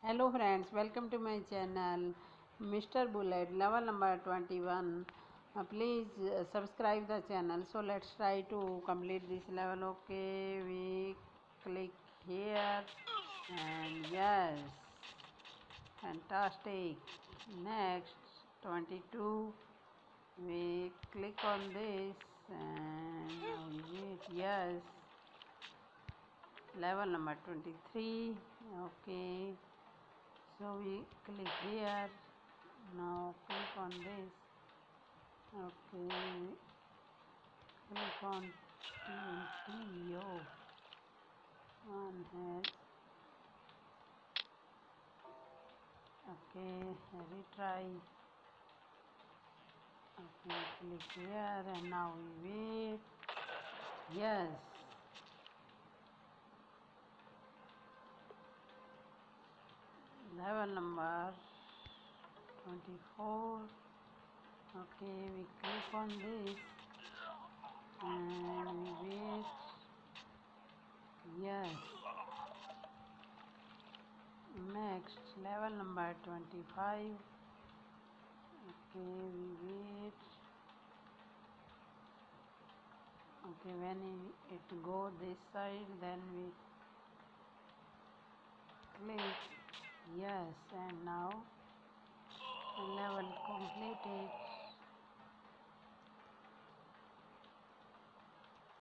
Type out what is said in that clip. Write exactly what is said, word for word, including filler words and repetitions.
Hello friends, welcome to my channel Mister Bullet level number twenty-one. Uh, please uh, subscribe the channel. So let's try to complete this level. Okay, we click here and yes, fantastic. Next twenty-two, we click on this and now we wait. Yes, level number twenty-three. Okay, so we click here. Now click on this. Okay, click on twenty. Oh, one has. Okay, retry. Okay, click here and now we wait. Yes, level number twenty-four. Okay, we click on this and we wait. Yes, next level number twenty-five. Okay, we wait. Okay, when it go this side, then we click yes, and now level completed.